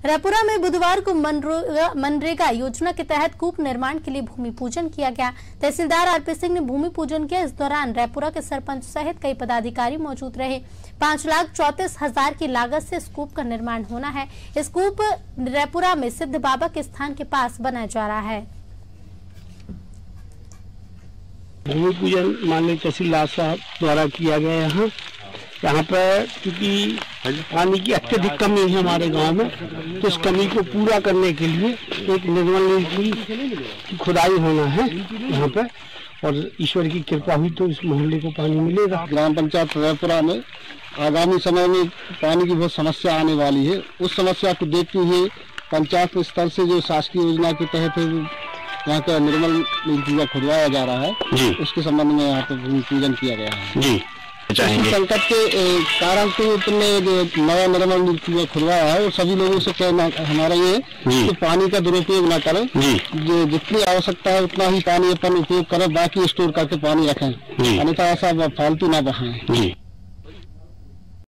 रायपुरा में बुधवार को मनरेगा योजना के तहत कूप निर्माण के लिए भूमि पूजन किया गया। तहसीलदार आरपी सिंह ने भूमि पूजन किया। इस दौरान रायपुरा के सरपंच सहित कई पदाधिकारी मौजूद रहे। 5,34,000 की लागत से इस कूप का निर्माण होना है। इस कूप रायपुरा में सिद्ध बाबा के स्थान के पास बनाया जा रहा है। भूमि पूजन माननीय तहसीलदार साहब द्वारा किया गया। यहाँ पर क्योंकि पानी की अत्यधिक कमी है हमारे गांव में, तो इस कमी को पूरा करने के लिए एक निर्मल नीर की खुदाई होना है यहाँ पर, और ईश्वर की कृपा हुई तो इस मोहल्ले को पानी मिलेगा। ग्राम पंचायत रायपुरा में आगामी समय में पानी की बहुत समस्या आने वाली है। उस समस्या को देखते हुए पंचायत स्तर से जो शासकीय योजना के तहत यहाँ का निर्मल नीर खुदवाया जा रहा है, उसके संबंध में यहाँ पर भूमि पूजन किया गया है। जी संकट के कारण तो तुमने नया निर्मल नीर खुदवाया है, और सभी लोगों से कहना हमारा ये कि पानी का दुरुपयोग न करें। जितनी आवश्यकता है उतना ही पानी अपन उपयोग करें, बाकी स्टोर करके पानी रखें, अन्यथा ऐसा फालतू ना बहाएं।